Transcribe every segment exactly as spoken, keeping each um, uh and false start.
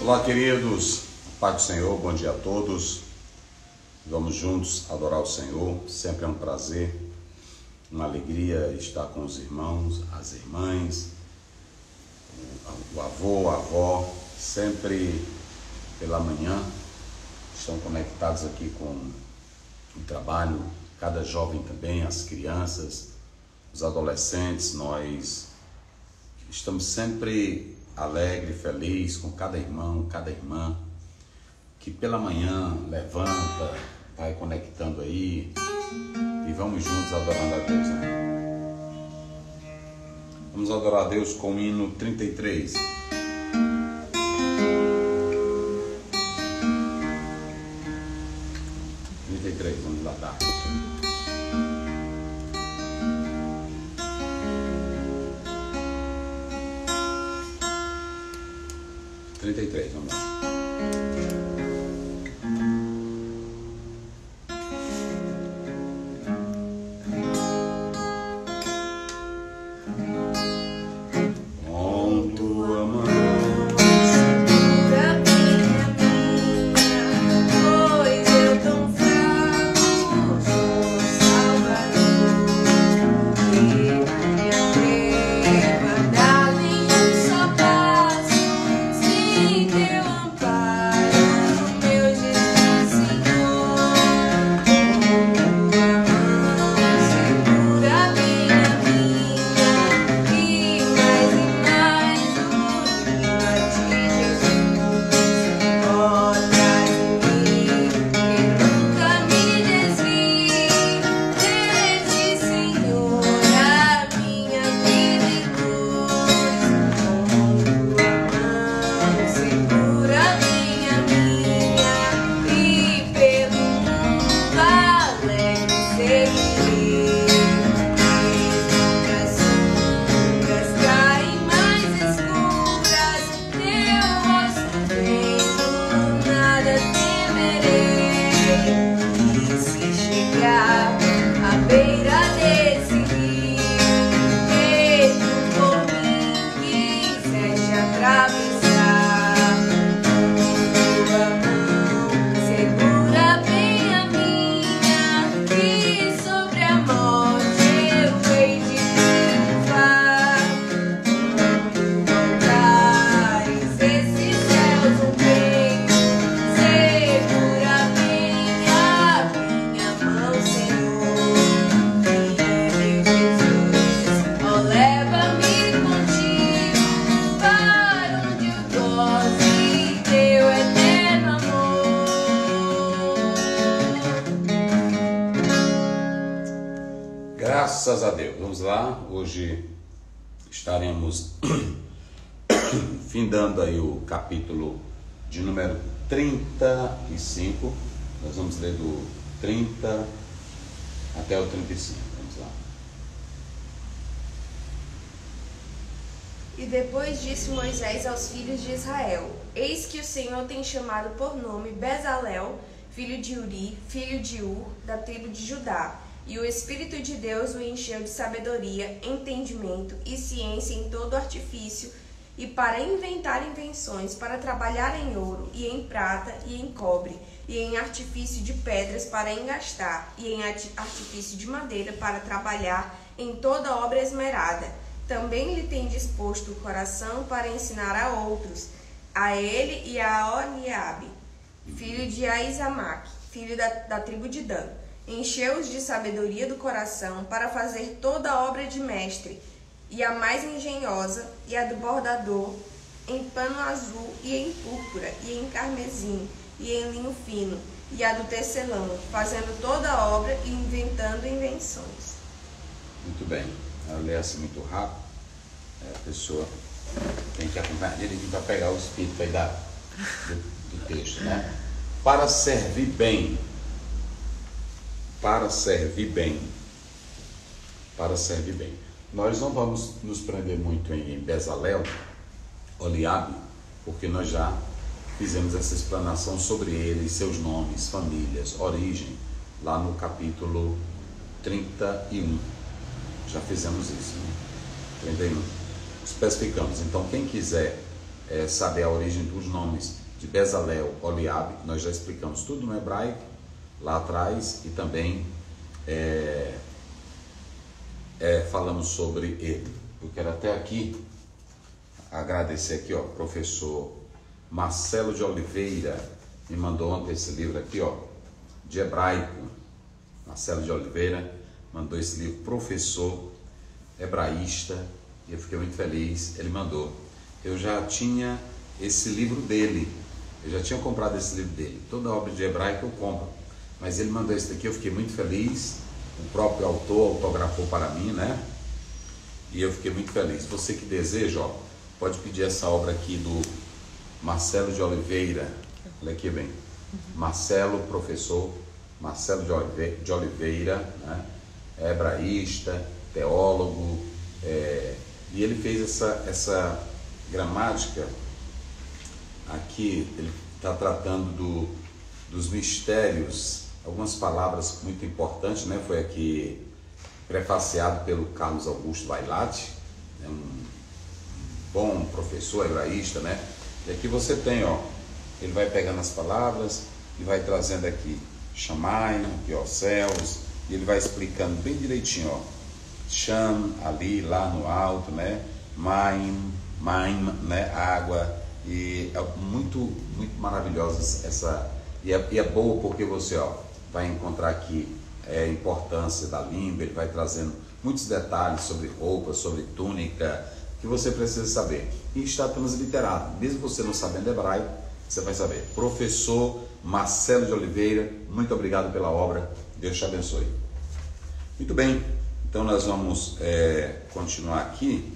Olá, queridos, Pai do Senhor, bom dia a todos. Vamos juntos adorar o Senhor, sempre é um prazer, uma alegria estar com os irmãos, as irmãs, o avô, a avó, sempre pela manhã, estão conectados aqui com o trabalho, cada jovem também, as crianças, os adolescentes. Nós estamos sempre alegre, feliz com cada irmão, cada irmã que pela manhã levanta, vai conectando aí e vamos juntos adorando a Deus, né? Vamos adorar a Deus com o hino trinta e três. trinta e três, vamos lá, tá? trinta e três, vamos lá. Graças a Deus. Vamos lá, hoje estaremos findando aí o capítulo de número trinta e cinco. Nós vamos ler do trinta até o trinta e cinco. Vamos lá. E depois disse Moisés aos filhos de Israel: Eis que o Senhor tem chamado por nome Bezalel, filho de Uri, filho de Ur, da tribo de Judá. E o Espírito de Deus o encheu de sabedoria, entendimento e ciência em todo artifício, e para inventar invenções, para trabalhar em ouro, e em prata, e em cobre, e em artifício de pedras para engastar, e em artifício de madeira para trabalhar em toda obra esmerada. Também lhe tem disposto o coração para ensinar a outros, a ele e a Oholiabe, filho de Aizamaque, filho da, da tribo de Dan. Encheu-os de sabedoria do coração para fazer toda a obra de mestre, e a mais engenhosa, e a do bordador, em pano azul, e em púrpura, e em carmesim, e em linho fino, e a do tecelão, fazendo toda a obra e inventando invenções. Muito bem. Eu leio assim muito rápido, é, a pessoa tem que acompanhar direitinho para pegar o espírito aí da, do, do texto, né? Para servir bem. Para servir bem. Para servir bem. Nós não vamos nos prender muito em Bezalel, Oholiabe, porque nós já fizemos essa explanação sobre ele, seus nomes, famílias, origem, lá no capítulo trinta e um. Já fizemos isso, né? trinta e um. Especificamos. Então, quem quiser é, saber a origem dos nomes de Bezalel, Oliabe. Nós já explicamos tudo no hebraico lá atrás, e também é, é, falamos sobre ele. Eu quero até aqui agradecer aqui, ó, professor Marcelo de Oliveira, me mandou ontem esse livro aqui, ó, de hebraico. Marcelo de Oliveira mandou esse livro, professor hebraísta, e eu fiquei muito feliz, ele mandou. Eu já tinha esse livro dele, eu já tinha comprado esse livro dele, toda obra de hebraico eu compro, mas ele mandou esse daqui, eu fiquei muito feliz, o próprio autor autografou para mim, né? E eu fiquei muito feliz. Você que deseja, ó, pode pedir essa obra aqui do Marcelo de Oliveira, olha aqui bem, Marcelo, professor Marcelo de Oliveira, né? É hebraísta, teólogo, é, e ele fez essa, essa gramática aqui, ele está tratando do, dos mistérios, algumas palavras muito importantes, né? Foi aqui prefaciado pelo Carlos Augusto Vailate, né? Um bom professor hebraísta, né? E aqui você tem, ó, ele vai pegando as palavras e vai trazendo aqui Shamayim, aqui ó, céus, e ele vai explicando bem direitinho, ó, Sham, ali, lá no alto, né? Maim, Maim, né? Água, e é muito, muito maravilhosa essa, e é, e é boa porque você, ó, vai encontrar aqui é, a importância da língua, ele vai trazendo muitos detalhes sobre roupa, sobre túnica, que você precisa saber, e está transliterado, mesmo você não sabendo hebraico, você vai saber. Professor Marcelo de Oliveira, muito obrigado pela obra, Deus te abençoe. Muito bem, então nós vamos é, continuar aqui.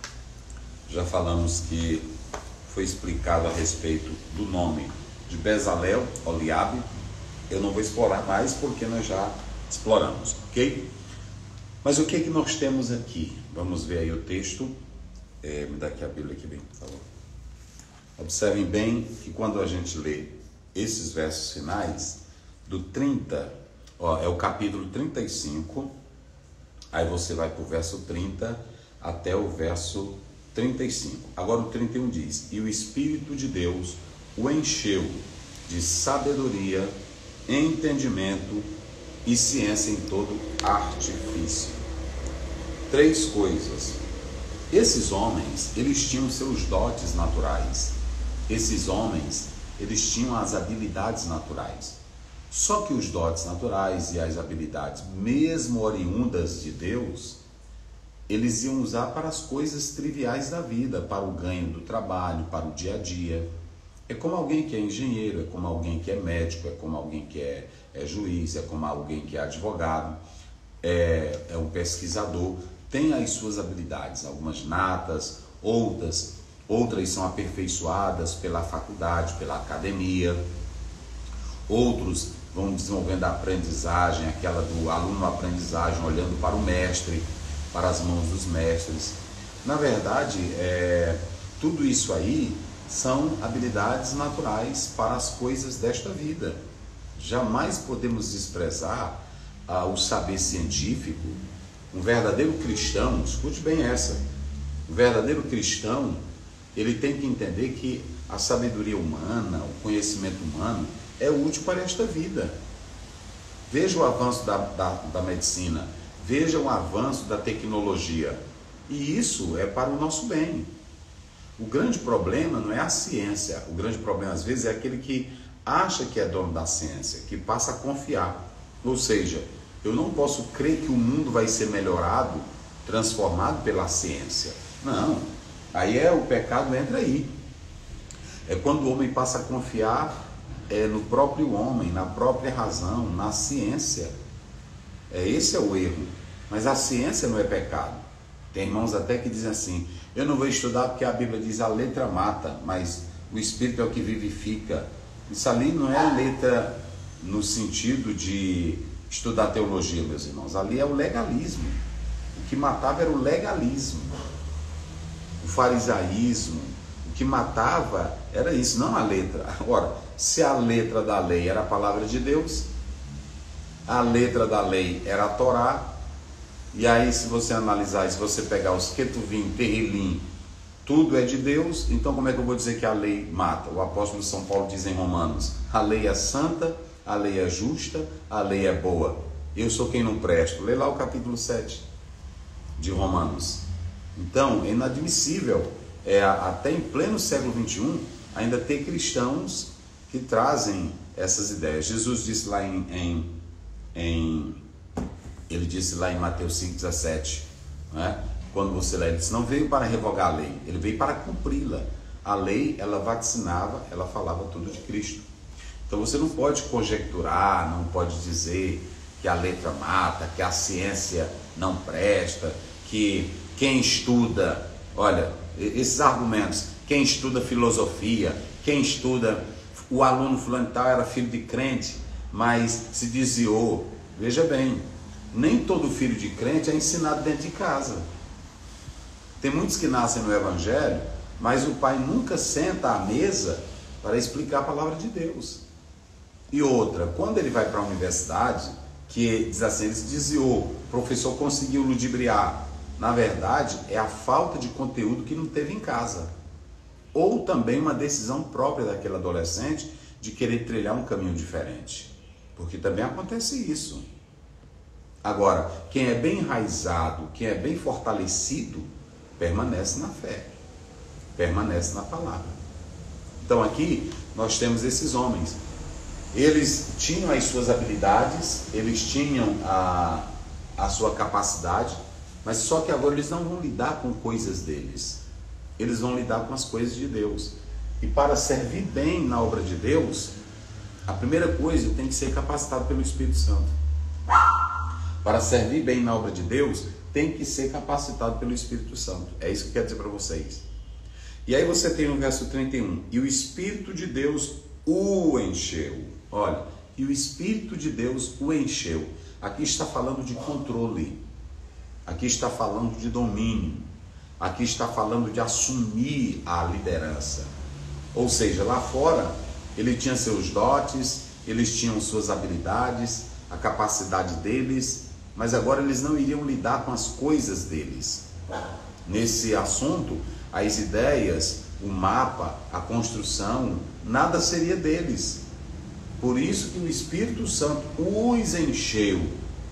Já falamos que foi explicado a respeito do nome de Bezalel, Oliabe. Eu não vou explorar mais porque nós já exploramos, ok? Mas o que é que nós temos aqui? Vamos ver aí o texto. É, me dá aqui a Bíblia aqui bem, por favor. Observem bem que quando a gente lê esses versos finais, do trinta, ó, é o capítulo trinta e cinco, aí você vai para o verso trinta até o verso trinta e cinco. Agora o trinta e um diz: e o Espírito de Deus o encheu de sabedoria, entendimento e ciência em todo artifício. Três coisas. Esses homens, eles tinham seus dotes naturais. Esses homens, eles tinham as habilidades naturais. Só que os dotes naturais e as habilidades, mesmo oriundas de Deus, eles iam usar para as coisas triviais da vida, para o ganho do trabalho, para o dia a dia. É como alguém que é engenheiro, é como alguém que é médico, é como alguém que é, é juiz, é como alguém que é advogado, é, é um pesquisador. Tem as suas habilidades, algumas natas, outras, outras são aperfeiçoadas pela faculdade, pela academia. Outros vão desenvolvendo a aprendizagem, aquela do aluno-aprendizagem, olhando para o mestre, para as mãos dos mestres. Na verdade, é, tudo isso aí são habilidades naturais para as coisas desta vida. Jamais podemos desprezar ah, o saber científico. Um verdadeiro cristão, escute bem essa, um verdadeiro cristão, ele tem que entender que a sabedoria humana, o conhecimento humano é útil para esta vida. Veja o avanço da, da, da medicina, veja o avanço da tecnologia, e isso é para o nosso bem. O grande problema não é a ciência, o grande problema às vezes é aquele que acha que é dono da ciência, que passa a confiar, ou seja, eu não posso crer que o mundo vai ser melhorado, transformado pela ciência. Não, aí é o pecado, entra aí. É quando o homem passa a confiar é, no próprio homem, na própria razão, na ciência. É, esse é o erro. Mas a ciência não é pecado. Tem irmãos até que dizem assim: eu não vou estudar porque a Bíblia diz a letra mata, mas o Espírito é o que vivifica. Isso ali não é letra no sentido de estudar teologia, meus irmãos. Ali é o legalismo. O que matava era o legalismo, o farisaísmo. O que matava era isso, não a letra. Agora, se a letra da lei era a palavra de Deus, a letra da lei era a Torá, e aí se você analisar, se você pegar os Ketuvim, Terrilim, tudo é de Deus, então como é que eu vou dizer que a lei mata? O apóstolo São Paulo diz em Romanos, a lei é santa, a lei é justa, a lei é boa. Eu sou quem não presto. Lê lá o capítulo sete de Romanos. Então, é inadmissível, é, até em pleno século vinte e um, ainda ter cristãos que trazem essas ideias. Jesus disse lá em, em, em ele disse lá em Mateus cinco, dezessete, né? Quando você lê, ele disse, não veio para revogar a lei, ele veio para cumpri-la. A lei, ela vaticinava, ela falava tudo de Cristo. Então você não pode conjecturar, não pode dizer que a letra mata, que a ciência não presta, que quem estuda, olha, esses argumentos, quem estuda filosofia, quem estuda, o aluno fulano tal era filho de crente, mas se desviou. Veja bem, nem todo filho de crente é ensinado dentro de casa. Tem muitos que nascem no Evangelho, mas o pai nunca senta à mesa para explicar a palavra de Deus. E outra, quando ele vai para a universidade, que diz assim, ele se desviou, o professor conseguiu ludibriar. Na verdade, é a falta de conteúdo que não teve em casa. Ou também uma decisão própria daquele adolescente de querer trilhar um caminho diferente. Porque também acontece isso. Agora, quem é bem enraizado, quem é bem fortalecido, permanece na fé, permanece na palavra. Então aqui nós temos esses homens. Eles tinham as suas habilidades, eles tinham a, a sua capacidade, mas só que agora eles não vão lidar com coisas deles. Eles vão lidar com as coisas de Deus. E para servir bem na obra de Deus, a primeira coisa tem que ser capacitado pelo Espírito Santo. Para servir bem na obra de Deus, tem que ser capacitado pelo Espírito Santo. É isso que eu quero dizer para vocês. E aí você tem no verso trinta e um, e o Espírito de Deus o encheu. Olha, e o Espírito de Deus o encheu. Aqui está falando de controle. Aqui está falando de domínio. Aqui está falando de assumir a liderança. Ou seja, lá fora, ele tinha seus dotes, eles tinham suas habilidades, a capacidade deles, mas agora eles não iriam lidar com as coisas deles. Nesse assunto, as ideias, o mapa, a construção, nada seria deles. Por isso que o Espírito Santo os encheu,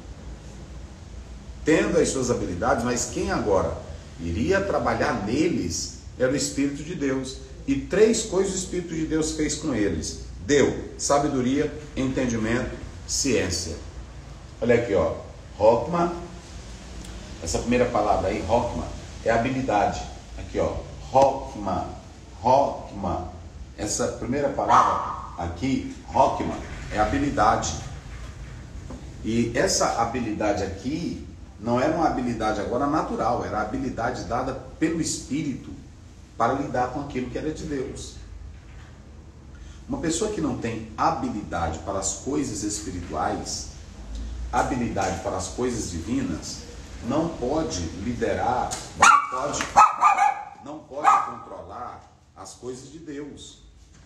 tendo as suas habilidades, mas quem agora iria trabalhar neles era o Espírito de Deus. E três coisas o Espírito de Deus fez com eles. Deu sabedoria, entendimento, ciência. Olha aqui, ó. Hokma, essa primeira palavra aí, Hokma, é habilidade. Aqui, ó, Hokma, Hokma. Essa primeira palavra aqui, Hokma, é habilidade. E essa habilidade aqui não era uma habilidade agora natural, era a habilidade dada pelo Espírito para lidar com aquilo que era de Deus. Uma pessoa que não tem habilidade para as coisas espirituais, habilidade para as coisas divinas, não pode liderar, não pode, não pode controlar as coisas de Deus.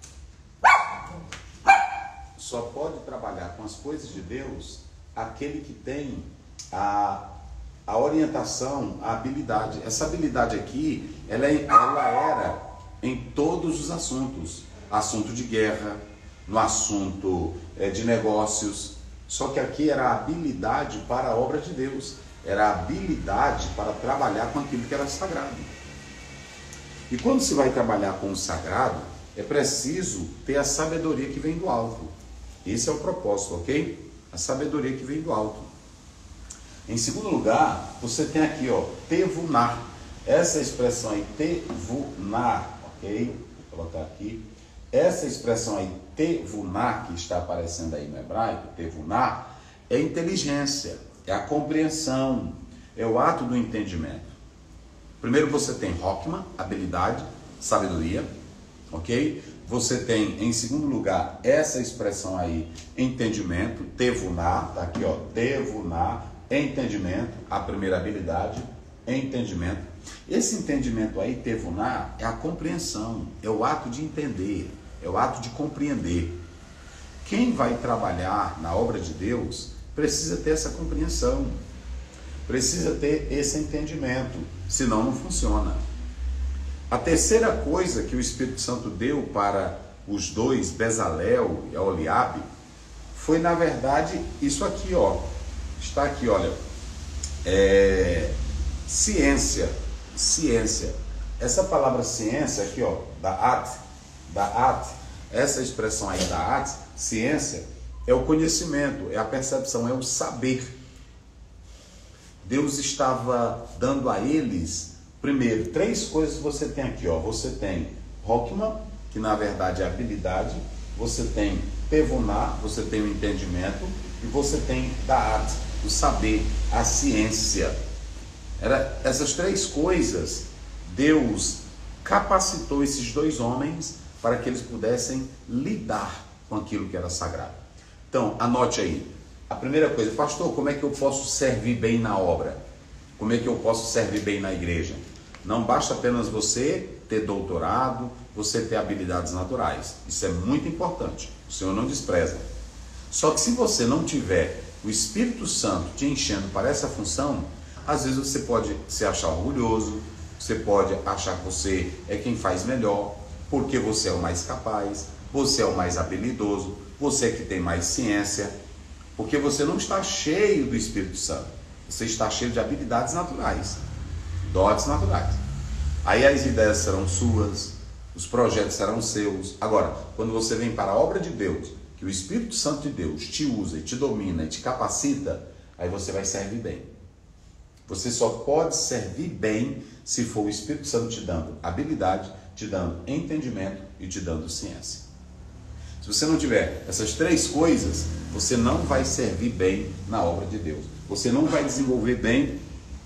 Só pode trabalhar com as coisas de Deus aquele que tem a, a orientação, a habilidade. Essa habilidade aqui, ela, ela era em todos os assuntos. Assunto de guerra, no assunto é, de negócios. Só que aqui era a habilidade para a obra de Deus. Era a habilidade para trabalhar com aquilo que era sagrado. E quando se vai trabalhar com o sagrado, é preciso ter a sabedoria que vem do alto. Esse é o propósito, ok? A sabedoria que vem do alto. Em segundo lugar, você tem aqui, ó, tevunar. Essa expressão aí, tevunar, ok? Vou colocar aqui. Essa expressão aí, tevunar, que está aparecendo aí no hebraico, tevunar, é inteligência, é a compreensão, é o ato do entendimento. Primeiro você tem Hokma, habilidade, sabedoria, ok? Você tem, em segundo lugar, essa expressão aí, entendimento, tevunar, tá aqui, ó, tevunar, entendimento, a primeira habilidade, entendimento. Esse entendimento aí, tevunar, é a compreensão, é o ato de entender, é o ato de compreender. Quem vai trabalhar na obra de Deus precisa ter essa compreensão, precisa ter esse entendimento, senão não funciona. A terceira coisa que o Espírito Santo deu para os dois, Bezalel e Aholiabe, foi na verdade isso aqui, ó. Está aqui, olha. É, ciência. Ciência. Essa palavra ciência aqui, ó, da at, da at, essa expressão aí da at, ciência, é o conhecimento, é a percepção, é o saber. Deus estava dando a eles, primeiro, três coisas que você tem aqui, ó. Você tem Rockman, que na verdade é habilidade, você tem Pevuná, você tem o entendimento, e você tem Da'at, o saber, a ciência. Era essas três coisas, Deus capacitou esses dois homens para que eles pudessem lidar com aquilo que era sagrado. Então, anote aí. A primeira coisa, pastor, como é que eu posso servir bem na obra? Como é que eu posso servir bem na igreja? Não basta apenas você ter doutorado, você ter habilidades naturais. Isso é muito importante. O Senhor não despreza. Só que se você não tiver o Espírito Santo te enchendo para essa função, às vezes você pode se achar orgulhoso, você pode achar que você é quem faz melhor, porque você é o mais capaz, você é o mais habilidoso, você é que tem mais ciência, porque você não está cheio do Espírito Santo, você está cheio de habilidades naturais, dotes naturais. Aí as ideias serão suas, os projetos serão seus. Agora, quando você vem para a obra de Deus, que o Espírito Santo de Deus te usa e te domina e te capacita, aí você vai servir bem. Você só pode servir bem se for o Espírito Santo te dando habilidade, te dando entendimento e te dando ciência. Se você não tiver essas três coisas, você não vai servir bem na obra de Deus. Você não vai desenvolver bem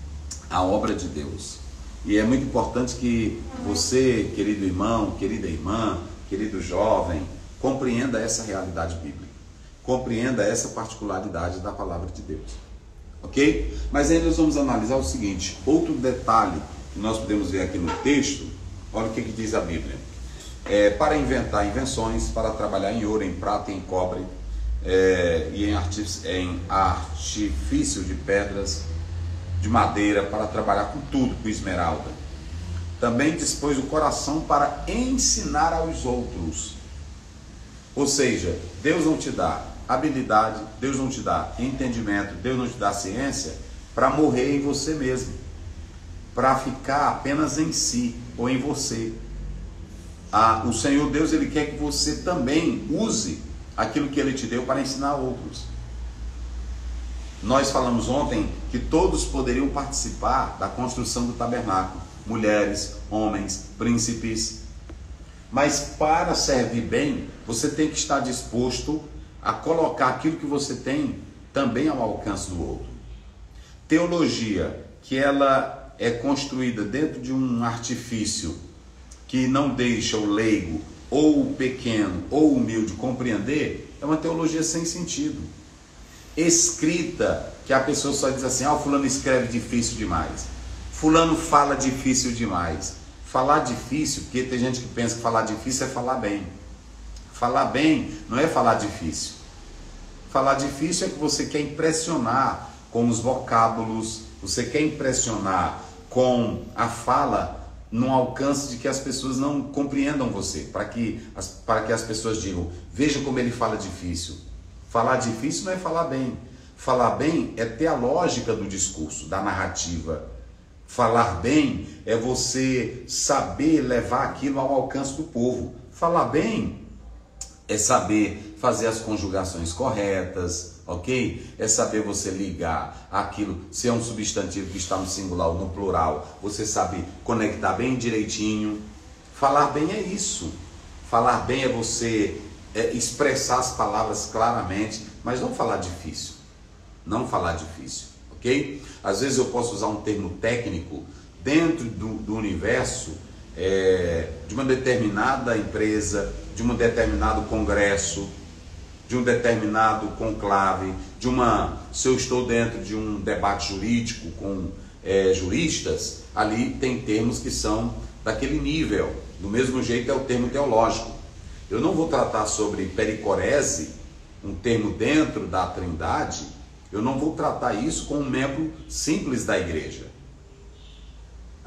a obra de Deus. E é muito importante que você, querido irmão, querida irmã, querido jovem, compreenda essa realidade bíblica. Compreenda essa particularidade da palavra de Deus. Ok? Mas aí nós vamos analisar o seguinte, outro detalhe que nós podemos ver aqui no texto. Olha o que, que diz a Bíblia. É, para inventar invenções, para trabalhar em ouro, em prata, em cobre, é, e em, artif em artifício de pedras, de madeira, para trabalhar com tudo, com esmeralda. Também dispôs o coração para ensinar aos outros. Ou seja, Deus não te dá habilidade, Deus não te dá entendimento, Deus não te dá ciência para morrer em você mesmo, para ficar apenas em si ou em você. Ah, o Senhor Deus, Ele quer que você também use aquilo que Ele te deu para ensinar outros. Nós falamos ontem que todos poderiam participar da construção do tabernáculo, mulheres, homens, príncipes, mas para servir bem, você tem que estar disposto a colocar aquilo que você tem também ao alcance do outro. Teologia, que ela é construída dentro de um artifício que não deixa o leigo, ou o pequeno, ou o humilde compreender, é uma teologia sem sentido. Escrita, que a pessoa só diz assim, ah, o fulano escreve difícil demais, fulano fala difícil demais. Falar difícil, porque tem gente que pensa que falar difícil é falar bem. Falar bem não é falar difícil. Falar difícil é que você quer impressionar com os vocábulos, você quer impressionar com a fala num alcance de que as pessoas não compreendam você, para que as, para que as pessoas digam, veja como ele fala difícil. Falar difícil não é falar bem. Falar bem é ter a lógica do discurso, da narrativa. Falar bem é você saber levar aquilo ao alcance do povo. Falar bem é saber fazer as conjugações corretas, ok? É saber você ligar aquilo, se é um substantivo que está no singular ou no plural, você sabe conectar bem direitinho. Falar bem é isso. Falar bem é você é, expressar as palavras claramente, mas não falar difícil. Não falar difícil, ok? Às vezes eu posso usar um termo técnico dentro do, do universo é, de uma determinada empresa, de um determinado congresso, de um determinado conclave, de uma, se eu estou dentro de um debate jurídico com é, juristas, ali tem termos que são daquele nível. Do mesmo jeito é o termo teológico. Eu não vou tratar sobre pericorese, um termo dentro da Trindade, eu não vou tratar isso com um membro simples da igreja.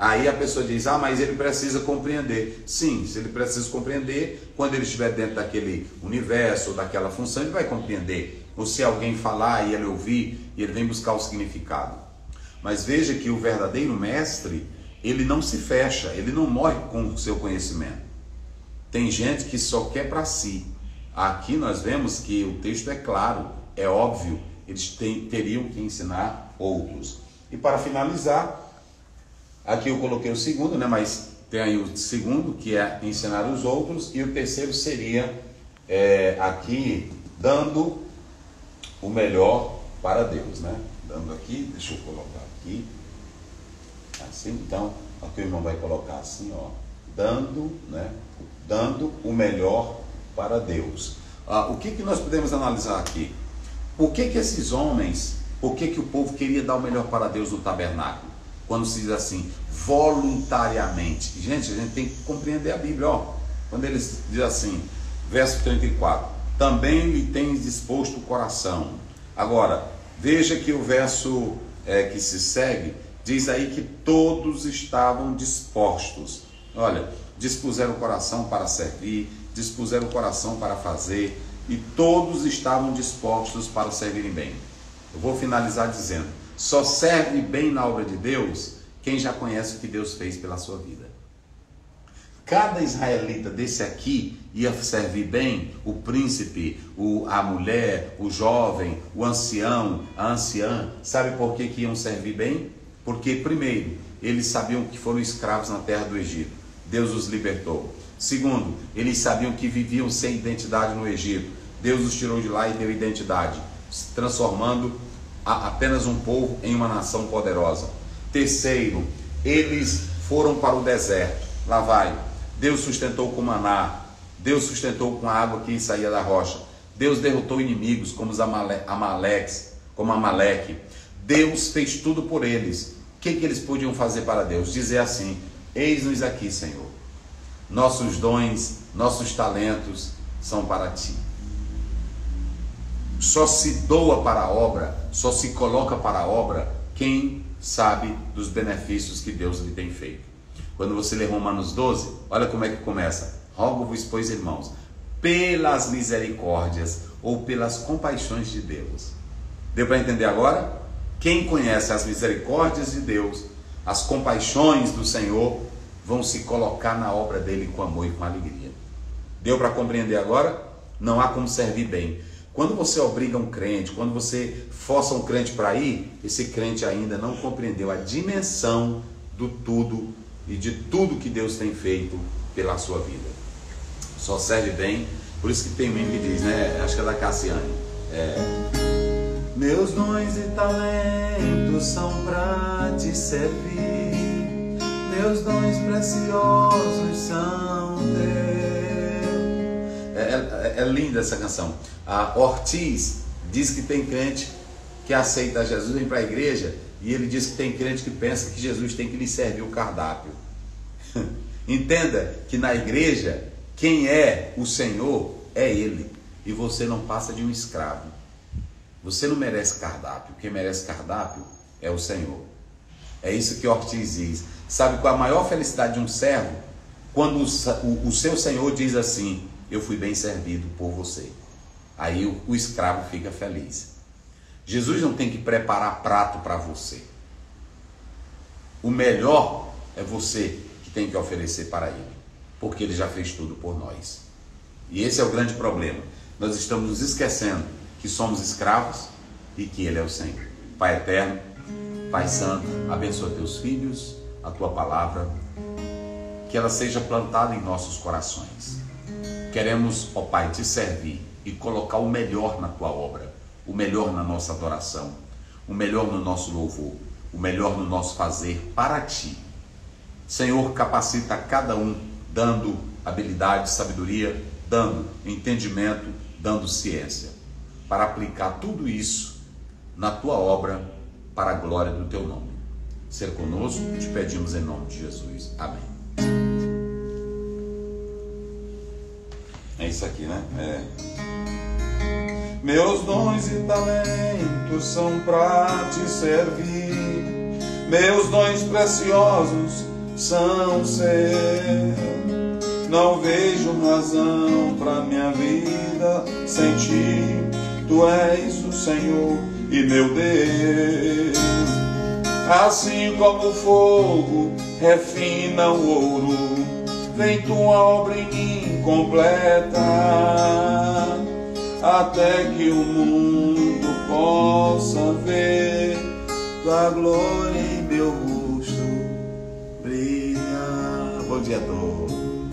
Aí a pessoa diz, ah, mas ele precisa compreender. Sim, se ele precisa compreender, quando ele estiver dentro daquele universo, daquela função, ele vai compreender. Ou se alguém falar e ele ouvir, e ele vem buscar o significado. Mas veja que o verdadeiro mestre, ele não se fecha, ele não morre com o seu conhecimento. Tem gente que só quer para si. Aqui nós vemos que o texto é claro, é óbvio, eles tem, teriam que ensinar outros. E para finalizar, aqui eu coloquei o segundo, né? Mas tem aí o segundo, que é ensinar os outros, e o terceiro seria é, aqui, dando o melhor para Deus, né? Dando aqui, deixa eu colocar aqui, assim, então, aqui o irmão vai colocar assim, ó, dando, né? Dando o melhor para Deus. Ah, o que que nós podemos analisar aqui? Por que que esses homens, por que que o povo queria dar o melhor para Deus no tabernáculo? Quando se diz assim, voluntariamente. Gente, a gente tem que compreender a Bíblia, ó. Quando eles dizem assim, verso trinta e quatro, também lhe tens disposto o coração. Agora, veja que o verso é, que se segue, diz aí que todos estavam dispostos. Olha, dispuseram o coração para servir, dispuseram o coração para fazer, e todos estavam dispostos para servirem bem. Eu vou finalizar dizendo, só serve bem na obra de Deus quem já conhece o que Deus fez pela sua vida. Cada israelita desse aqui ia servir bem o príncipe, o, a mulher, o jovem, o ancião, a anciã. Sabe por que que iam servir bem? Porque, primeiro, eles sabiam que foram escravos na terra do Egito. Deus os libertou. Segundo, eles sabiam que viviam sem identidade no Egito. Deus os tirou de lá e deu identidade, transformando a, apenas um povo em uma nação poderosa. Terceiro, eles foram para o deserto. Lá vai. Deus sustentou com maná. Deus sustentou com a água que saía da rocha. Deus derrotou inimigos como os Amale, Amaleques, como Amaleque. Deus fez tudo por eles. O que, que eles podiam fazer para Deus? Dizer assim, eis-nos aqui, Senhor. Nossos dons, nossos talentos são para ti. Só se doa para a obra, só se coloca para a obra quem sabe dos benefícios que Deus lhe tem feito. Quando você lê Romanos doze, olha como é que começa. Rogo-vos, pois, irmãos, pelas misericórdias ou pelas compaixões de Deus. Deu para entender agora? Quem conhece as misericórdias de Deus, as compaixões do Senhor, vão se colocar na obra dele com amor e com alegria. Deu para compreender agora? Não há como servir bem. Quando você obriga um crente, quando você força um crente para ir, esse crente ainda não compreendeu a dimensão do tudo e de tudo que Deus tem feito pela sua vida. Só serve bem, por isso que tem um hino que diz, né? Acho que é da Cassiane. É, meus dons e talentos são para te servir, meus dons preciosos são teus. É, é, é linda essa canção. A Ortiz diz que tem crente que aceita Jesus, vem para a igreja, e ele diz que tem crente que pensa que Jesus tem que lhe servir o cardápio. Entenda que na igreja, quem é o Senhor é Ele, e você não passa de um escravo. Você não merece cardápio, quem merece cardápio é o Senhor. É isso que Ortiz diz. Sabe qual é a maior felicidade de um servo? Quando o, o, o seu Senhor diz assim, eu fui bem servido por você. Aí o, o escravo fica feliz. Jesus não tem que preparar prato para você. O melhor é você que tem que oferecer para Ele, porque Ele já fez tudo por nós. E esse é o grande problema. Nós estamos nos esquecendo que somos escravos e que Ele é o Senhor. Pai eterno, Pai santo, abençoa teus filhos, a tua palavra, que ela seja plantada em nossos corações. Queremos, ó Pai, te servir e colocar o melhor na tua obra, o melhor na nossa adoração, o melhor no nosso louvor, o melhor no nosso fazer para ti. Senhor, capacita cada um, dando habilidade, sabedoria, dando entendimento, dando ciência, para aplicar tudo isso na tua obra, para a glória do teu nome. Ser conosco, te pedimos em nome de Jesus. Amém. É isso aqui, né? É. Meus dons e talentos são para te servir, meus dons preciosos são ser. Não vejo razão pra minha vida sem ti. Tu és o Senhor e meu Deus. Assim como o fogo refina o ouro, vem tua obra em mim completa, até que o mundo possa ver tua glória em meu rosto brilhar. Bom dia a todos.